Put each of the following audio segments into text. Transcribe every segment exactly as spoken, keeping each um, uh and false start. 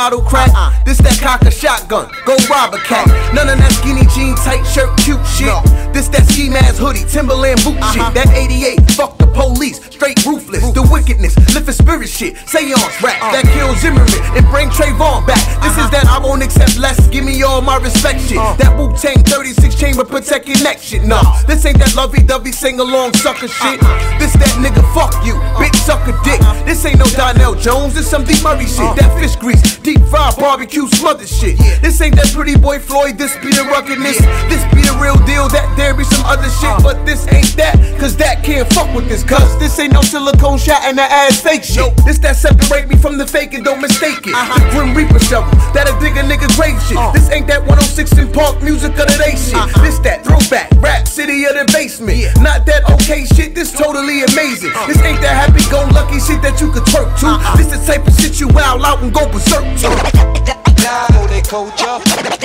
bottle crack. This that cock a shotgun, go rob a cat. None of that skinny jean, tight shirt, cute shit. This that ski mask hoodie, Timberland boot shit. That eighty-eight, fuck the police, straight ruthless. The wickedness, lift a spirit shit, seance rap. That kills Zimmerman and bring Trayvon back. This is that I won't accept less, give me all my respect shit. That Wu-Tang thirty-six chamber protect your neck shit. No, this ain't that lovey-dovey sing-along sucker shit. This that nigga fuck you, bitch sucker dick. This ain't no Donnell Jones, this some D Murray shit. That fish grease, deep fried barbecue smothered shit. This ain't that pretty boy Floyd, this be the ruggedness. This be the real deal, that there be some other shit. But this ain't that, cause that can't fuck with this. Cause this ain't no silicone shot in the ass fake shit. This that separate me from the fake and don't mistake it. The Grim Reaper shovel, that'll dig a nigga grave shit. This ain't that one oh six in Park music of the day shit. This that throwback, rap city of the basement. Not that okay shit, this totally amazing. This ain't that happy-go-lucky shit that you could twerk to. This the type of shit you wild out and go berserk to. Oh, they culture.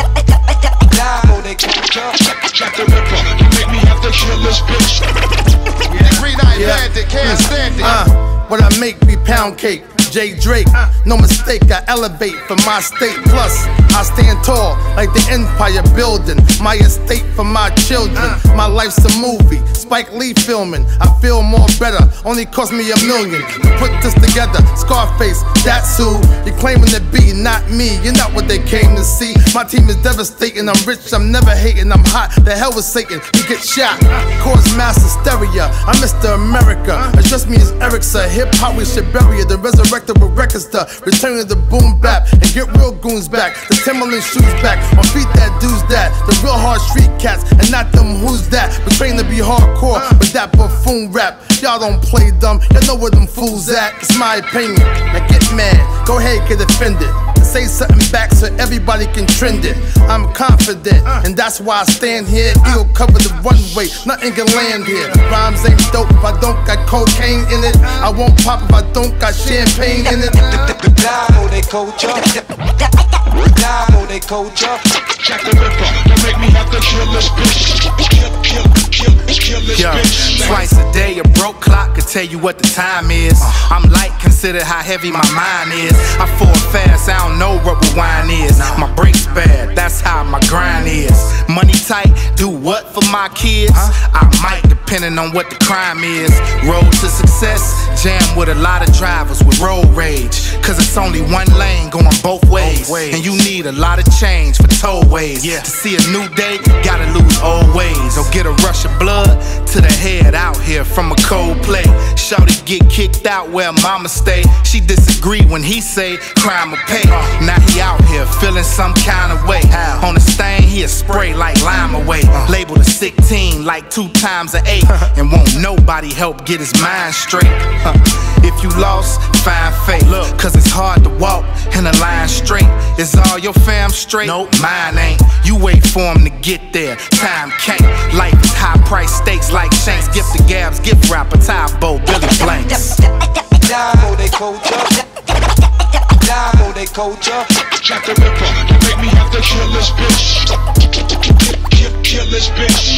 Oh, they culture. Jack the Ripper, you make me have to kill this bitch. Green Eye Atlantic, can't stand it. Uh, what I make be pound cake. Jay Drake, no mistake, I elevate for my state. Plus, I stand tall like the Empire building. My estate for my children. My life's a movie, Spike Lee filming. I feel more better, only cost me a million to put this together. Scarface, that's who you're claiming to be, not me. You're not what they came to see. My team is devastating, I'm rich, I'm never hating, I'm hot. The hell with Satan, you get shot. Cause mass hysteria, I'm Mister America. Address me as Erickson, hip hop we should bury it. The resurrection with records to return to the boom bap and get real goons back. The Timberland shoes back on feet that dudes that. The real hard street cats and not them who's that. But trained to be hardcore with that buffoon rap. Y'all don't play dumb, y'all know where them fools at. It's my opinion. Now get mad, go ahead, get offended. Say something back so everybody can trend it. I'm confident, and that's why I stand here. Eagle cover the runway, nothing can land here. Rhymes ain't dope if I don't got cocaine in it. I won't pop if I don't got champagne in it. Oh, they culture. Oh, they culture. Jack the Ripper, you make me have to kill this bitch. Kill, kill, kill, kill this Yo, bitch. Twice a day, a broke clock could tell you what the time is. I'm light, consider how heavy my mind is. I fall fast, I don't know what rewind is. My brakes bad, that's how my grind is. Money tight, do what for my kids? I might, depending on what the crime is. Road to success, jam with a lot of drivers with road rage. Cause it's only one lane going both ways. And you need a lot of change for tollways. To see a new day, gotta lose old ways. Or get a rush of blood to the head out here from a cold play. Shorty get kicked out where mama stay. She disagree when he say crime or pay. Now he out here feeling some kind of way. On the stain he a spray like lime away. Labeled a sick teen like two times an eight. And won't nobody help get his mind straight. If you lost, find faith. Cause it's hard to walk in a line straight. Is all your fam straight? Nope, mine ain't. You wait for him to get there, time can't. Life is high price stakes like Shanks. Gift the Gabs, gift rapper, Tybo, Billy Blanks. Oh, they culture. Oh, they culture. Jack the Ripper, you make me have to kill this bitch. Kill, kill this bitch.